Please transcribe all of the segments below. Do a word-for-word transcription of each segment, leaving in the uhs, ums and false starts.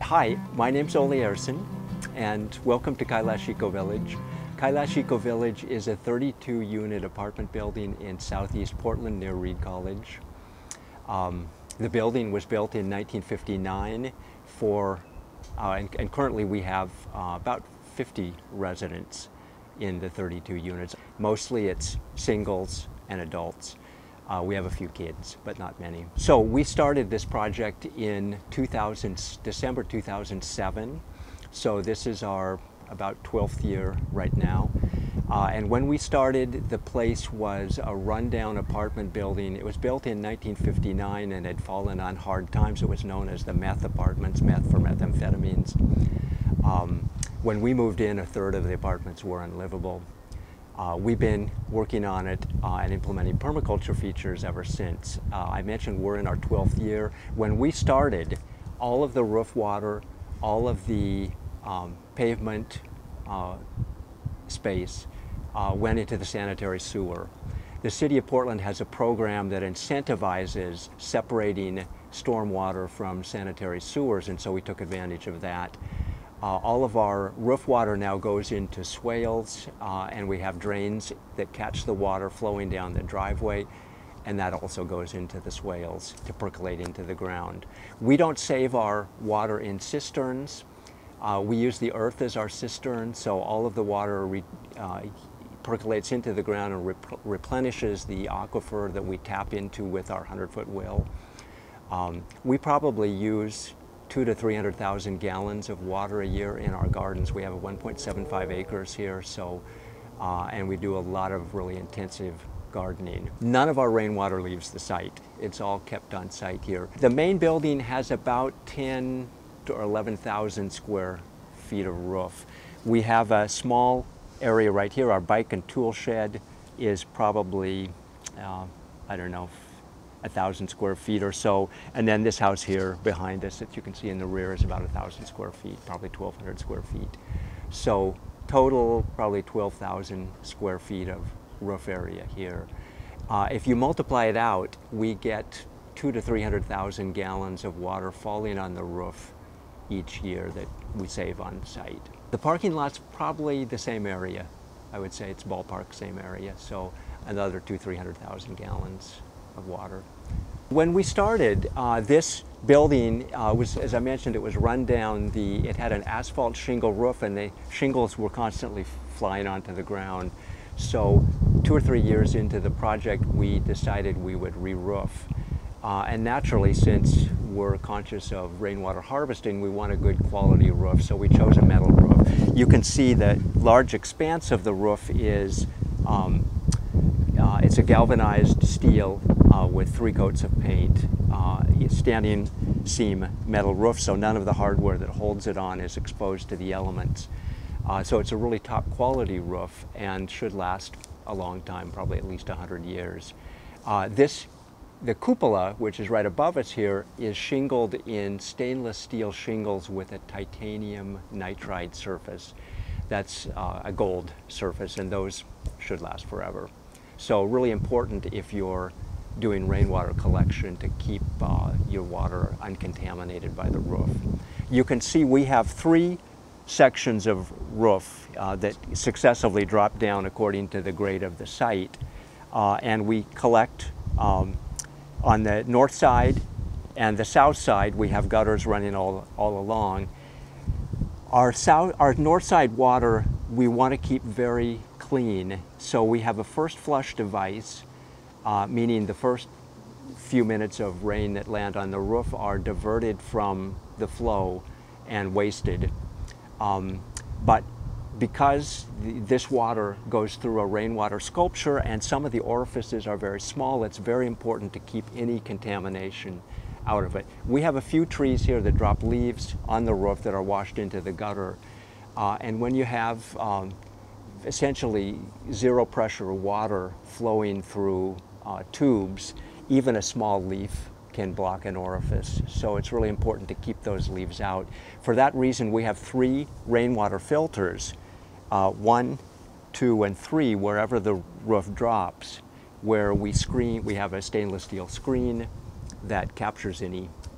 Hi, my name's Ole Ersson, and welcome to Kailash Ecovillage. Kailash Ecovillage is a thirty-two unit apartment building in southeast Portland near Reed College. Um, the building was built in nineteen fifty-nine for, uh, and, and currently we have uh, about fifty residents in the thirty-two units. Mostly it's singles and adults. Uh, we have a few kids, but not many. So we started this project in two thousand, December two thousand seven. So this is our about twelfth year right now. Uh, and when we started, the place was a rundown apartment building. It was built in nineteen fifty-nine and had fallen on hard times. It was known as the meth apartments, meth for methamphetamines. Um, when we moved in, a third of the apartments were unlivable. Uh, we've been working on it uh, and implementing permaculture features ever since. Uh, I mentioned we're in our twelfth year. When we started, all of the roof water, all of the um, pavement uh, space uh, went into the sanitary sewer. The City of Portland has a program that incentivizes separating stormwater from sanitary sewers, and so we took advantage of that. Uh, all of our roof water now goes into swales, uh, and we have drains that catch the water flowing down the driveway, and that also goes into the swales to percolate into the ground. We don't save our water in cisterns. Uh, we use the earth as our cistern, so all of the water re, uh, percolates into the ground and rep replenishes the aquifer that we tap into with our hundred foot well. Um, we probably use two to three hundred thousand gallons of water a year in our gardens. We have one point seven five acres here, so uh, and we do a lot of really intensive gardening. None of our rainwater leaves the site. It's all kept on site here. The main building has about ten to eleven thousand square feet of roof. We have a small area right here. Our bike and tool shed is probably, uh, I don't know, a thousand square feet or so, and then this house here behind us that you can see in the rear is about a thousand square feet, probably twelve hundred square feet. So total probably twelve thousand square feet of roof area here. Uh, if you multiply it out, we get two to three hundred thousand gallons of water falling on the roof each year that we save on site. The parking lot's probably the same area. I would say it's ballpark same area, so another two, three hundred thousand gallons of water. When we started, uh, this building uh, was, as I mentioned, it was run down. The, it had an asphalt shingle roof, and the shingles were constantly flying onto the ground. So two or three years into the project, we decided we would re-roof. Uh, and naturally, since we're conscious of rainwater harvesting, we want a good quality roof, so we chose a metal roof. You can see the large expanse of the roof is um, Uh, it's a galvanized steel uh, with three coats of paint. Uh, standing seam metal roof, so none of the hardware that holds it on is exposed to the elements. Uh, so it's a really top quality roof and should last a long time, probably at least a hundred years. Uh, this, the cupola, which is right above us here, is shingled in stainless steel shingles with a titanium nitride surface. That's uh, a gold surface, and those should last forever. So really important if you're doing rainwater collection to keep uh, your water uncontaminated by the roof. You can see we have three sections of roof uh, that successively drop down according to the grade of the site. Uh, and we collect um, on the north side and the south side. We have gutters running all, all along. Our, south, our north side water we want to keep very clean, so we have a first flush device, uh, meaning the first few minutes of rain that land on the roof are diverted from the flow and wasted. Um, but because th this water goes through a rainwater sculpture and some of the orifices are very small, it's very important to keep any contamination out of it. We have a few trees here that drop leaves on the roof that are washed into the gutter. Uh, and when you have um, essentially zero pressure water flowing through uh, tubes, even a small leaf can block an orifice. So it's really important to keep those leaves out. For that reason, we have three rainwater filters, uh, one, two, and three, wherever the roof drops, where we screen, we have a stainless steel screen that captures any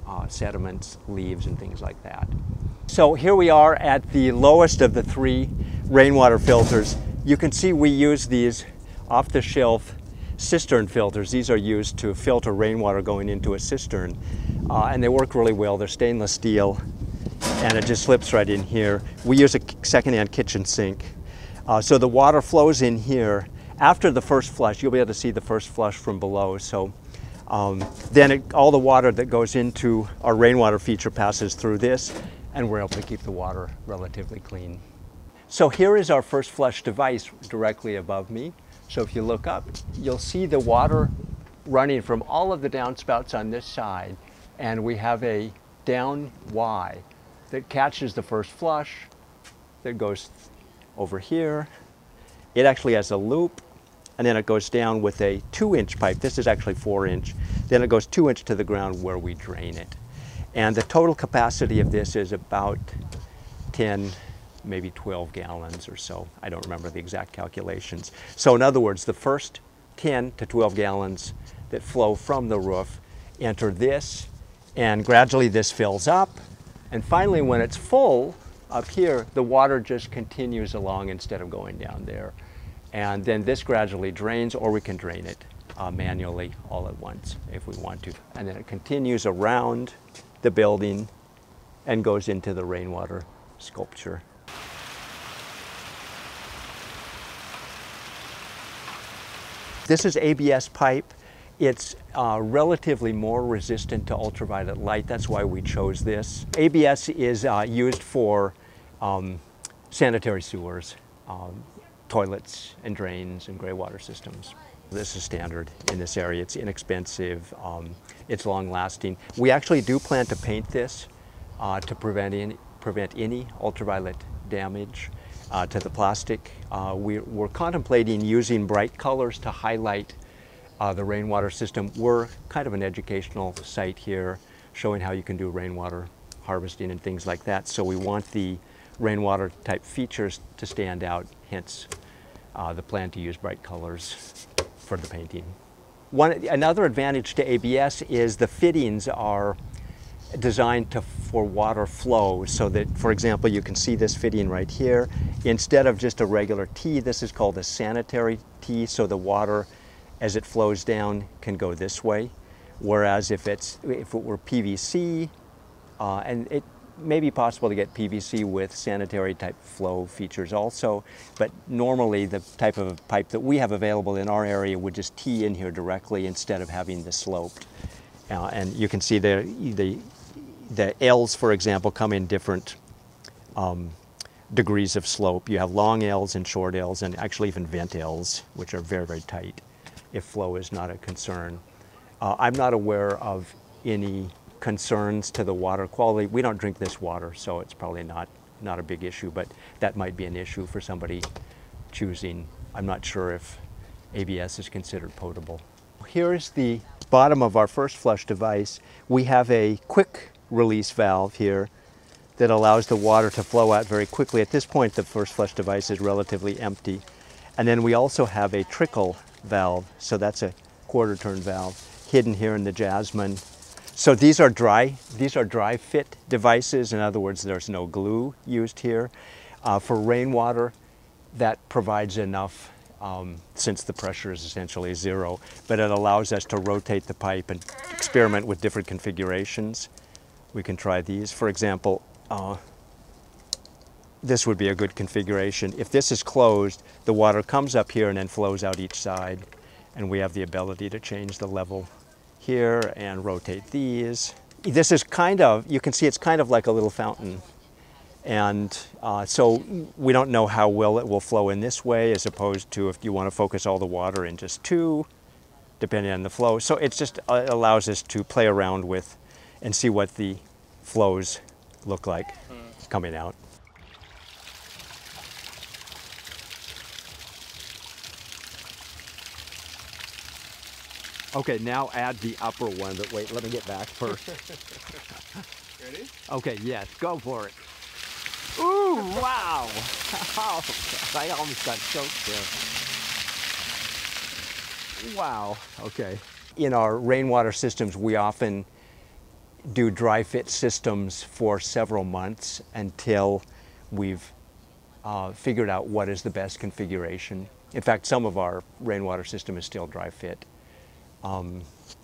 uh, sediments, leaves, and things like that. So here we are at the lowest of the three rainwater filters. You can see we use these off-the-shelf cistern filters. These are used to filter rainwater going into a cistern, uh, and they work really well. They're stainless steel, and it just slips right in here. We use a second-hand kitchen sink. Uh, so the water flows in here. After the first flush, you'll be able to see the first flush from below. So um, then it, all the water that goes into our rainwater feature passes through this, and we're able to keep the water relatively clean. So here is our first flush device directly above me. So if you look up, you'll see the water running from all of the downspouts on this side, and we have a down Y that catches the first flush that goes over here. It actually has a loop, and then it goes down with a two inch pipe. This is actually four inch. Then it goes two inch to the ground where we drain it. And the total capacity of this is about ten, maybe twelve gallons or so. I don't remember the exact calculations. So in other words, the first ten to twelve gallons that flow from the roof enter this, and gradually this fills up. And finally, when it's full up here, the water just continues along instead of going down there. And then this gradually drains, or we can drain it uh, manually all at once if we want to. And then it continues around the building and goes into the rainwater sculpture. This is A B S pipe. It's uh, relatively more resistant to ultraviolet light. That's why we chose this. A B S is uh, used for um, sanitary sewers, um, toilets and drains and gray water systems. This is standard in this area. It's inexpensive, um, it's long lasting. We actually do plan to paint this uh, to prevent any, prevent any ultraviolet damage uh, to the plastic. Uh, we, we're contemplating using bright colors to highlight uh, the rainwater system. We're kind of an educational site here, showing how you can do rainwater harvesting and things like that. So we want the rainwater type features to stand out, hence uh, the plan to use bright colors for the painting. One, another advantage to A B S is the fittings are designed to, for water flow, so that, for example, you can see this fitting right here. Instead of just a regular T, this is called a sanitary T, so the water, as it flows down, can go this way. Whereas if, it's, if it were P V C, uh, and it may be possible to get P V C with sanitary type flow features also, but normally the type of pipe that we have available in our area would just tee in here directly instead of having this sloped. Uh, and you can see the, the, the L's, for example, come in different um, degrees of slope. You have long L's and short L's, and actually even vent L's, which are very, very tight if flow is not a concern. Uh, I'm not aware of any concerns to the water quality. We don't drink this water, so it's probably not, not a big issue, but that might be an issue for somebody choosing. I'm not sure if A B S is considered potable. Here's the bottom of our first flush device. We have a quick release valve here that allows the water to flow out very quickly. At this point, the first flush device is relatively empty. And then we also have a trickle valve, so that's a quarter turn valve hidden here in the Jasmine. So these are dry, these are dry fit devices. In other words, there's no glue used here. Uh, for rainwater, that provides enough, um, since the pressure is essentially zero, but it allows us to rotate the pipe and experiment with different configurations. We can try these. For example, uh, this would be a good configuration. If this is closed, the water comes up here and then flows out each side, and we have the ability to change the level here and rotate these. This is kind of, you can see it's kind of like a little fountain. And uh, so we don't know how well it will flow in this way, as opposed to if you want to focus all the water in just two, depending on the flow. So it just uh, allows us to play around with and see what the flows look like mm. coming out. Okay, now add the upper one, but wait, let me get back first. Ready? Okay, yes, go for it. Ooh, wow! Oh, I almost got choked there. Wow, okay. In our rainwater systems, we often do dry fit systems for several months until we've uh, figured out what is the best configuration. In fact, some of our rainwater system is still dry fit, um,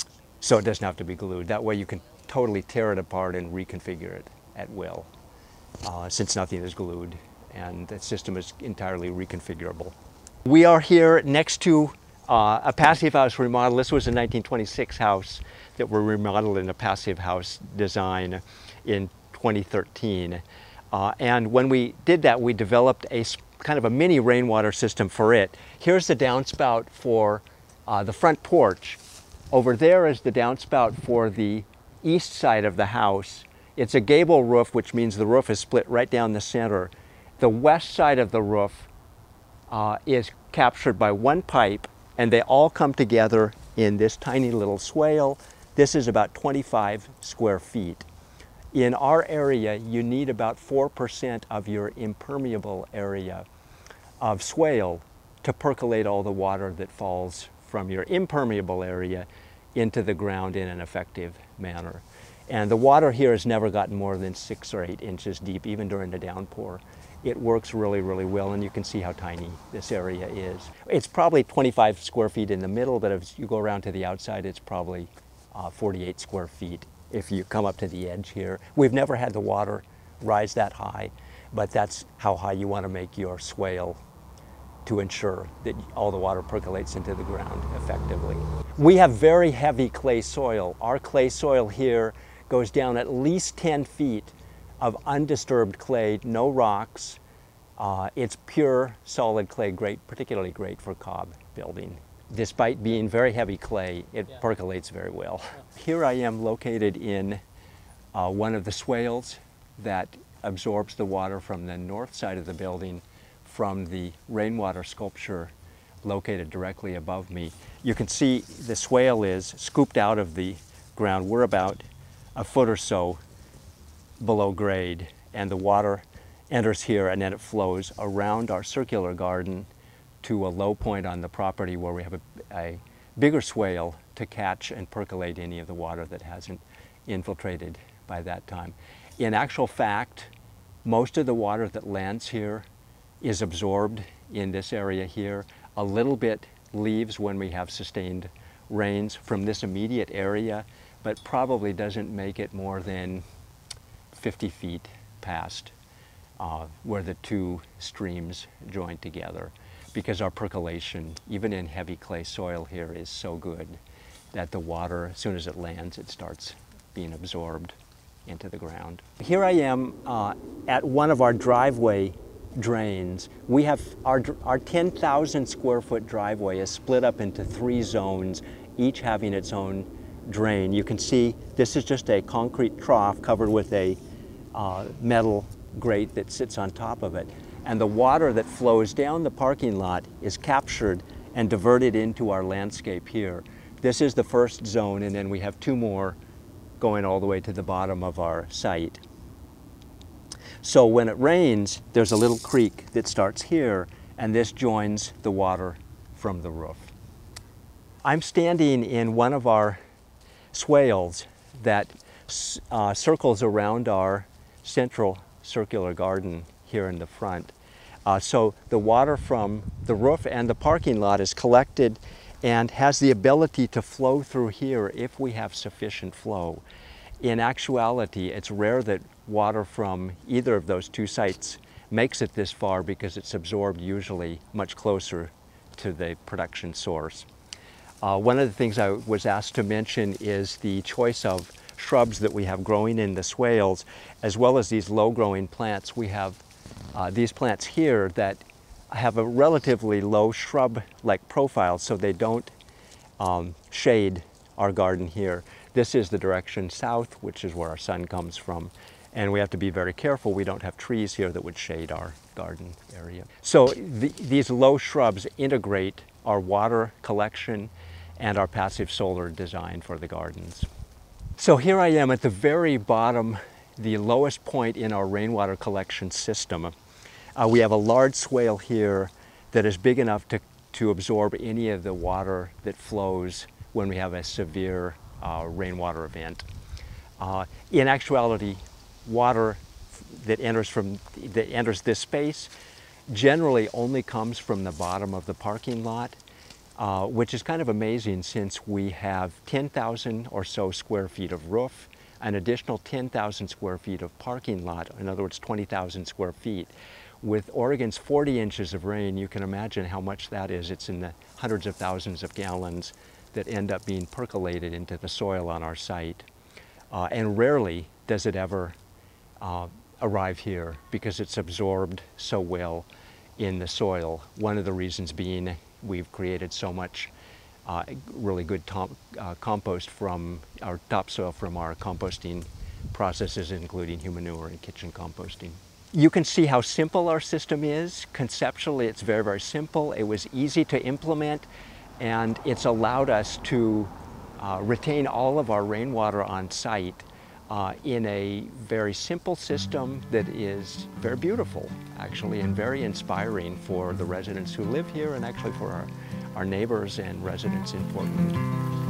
so it doesn't have to be glued. That way you can totally tear it apart and reconfigure it at will, uh, since nothing is glued and the system is entirely reconfigurable. We are here next to uh, a passive house remodel. This was a nineteen twenty-six house that were remodeled in a passive house design in twenty thirteen. Uh, and when we did that, we developed a kind of a mini rainwater system for it. Here's the downspout for uh, the front porch. Over there is the downspout for the east side of the house. It's a gable roof, which means the roof is split right down the center. The west side of the roof uh, is captured by one pipe, and they all come together in this tiny little swale. This is about twenty-five square feet. In our area, you need about four percent of your impermeable area of swale to percolate all the water that falls from your impermeable area into the ground in an effective manner. And the water here has never gotten more than six or eight inches deep, even during the downpour. It works really, really well, and you can see how tiny this area is. It's probably twenty-five square feet in the middle, but if you go around to the outside, it's probably uh, forty-eight square feet if you come up to the edge here. We've never had the water rise that high, but that's how high you want to make your swale to ensure that all the water percolates into the ground effectively. We have very heavy clay soil. Our clay soil here goes down at least ten feet of undisturbed clay, no rocks. Uh, it's pure solid clay, great, particularly great for cob building. Despite being very heavy clay, it yeah. percolates very well. Yeah. Here I am located in uh, one of the swales that absorbs the water from the north side of the building from the rainwater sculpture located directly above me. You can see the swale is scooped out of the ground. We're about a foot or so below grade, and the water enters here and then it flows around our circular garden to a low point on the property where we have a, a bigger swale to catch and percolate any of the water that hasn't infiltrated by that time. In actual fact, most of the water that lands here is absorbed in this area here. A little bit leaves when we have sustained rains from this immediate area, but probably doesn't make it more than fifty feet past uh, where the two streams join together, because our percolation, even in heavy clay soil here, is so good that the water, as soon as it lands, it starts being absorbed into the ground. Here I am uh, at one of our driveway drains. We have our, our ten thousand square foot driveway is split up into three zones, each having its own drain. You can see this is just a concrete trough covered with a uh, metal grate that sits on top of it. And the water that flows down the parking lot is captured and diverted into our landscape here. This is the first zone, and then we have two more going all the way to the bottom of our site. So when it rains, there's a little creek that starts here, and this joins the water from the roof. I'm standing in one of our swales that uh, circles around our central circular garden here in the front. Uh, so the water from the roof and the parking lot is collected and has the ability to flow through here if we have sufficient flow. In actuality, it's rare that water from either of those two sites makes it this far, because it's absorbed usually much closer to the production source. Uh, one of the things I was asked to mention is the choice of shrubs that we have growing in the swales, as well as these low-growing plants. We have uh, these plants here that have a relatively low shrub-like profile, so they don't um, shade our garden here. This is the direction south, which is where our sun comes from, and we have to be very careful we don't have trees here that would shade our garden area. So the, these low shrubs integrate our water collection and our passive solar design for the gardens. So here I am at the very bottom, the lowest point in our rainwater collection system. Uh, we have a large swale here that is big enough to, to absorb any of the water that flows when we have a severe uh, rainwater event. Uh, in actuality, water that enters from that enters this space generally only comes from the bottom of the parking lot, uh, which is kind of amazing since we have ten thousand or so square feet of roof, an additional ten thousand square feet of parking lot, in other words, twenty thousand square feet. With Oregon's forty inches of rain, you can imagine how much that is. It's in the hundreds of thousands of gallons that end up being percolated into the soil on our site. Uh, and rarely does it ever uh, arrive here because it's absorbed so well in the soil. One of the reasons being we've created so much uh, really good tom uh, compost from our topsoil from our composting processes, including humanure and kitchen composting. You can see how simple our system is. Conceptually, it's very, very simple. It was easy to implement, and it's allowed us to uh, retain all of our rainwater on site Uh, in a very simple system that is very beautiful, actually, and very inspiring for the residents who live here and actually for our, our neighbors and residents in Portland.